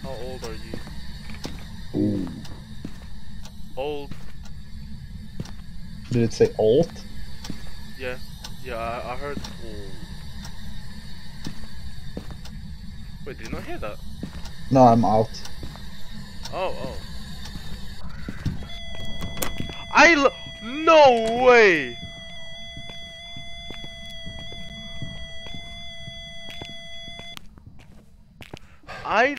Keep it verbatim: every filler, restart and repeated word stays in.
How old are you? Ooh. Old. Did it say alt? Yeah. Yeah, I, I heard old. Wait, did you not hear that? No, I'm out. Oh, oh. I l- No way! I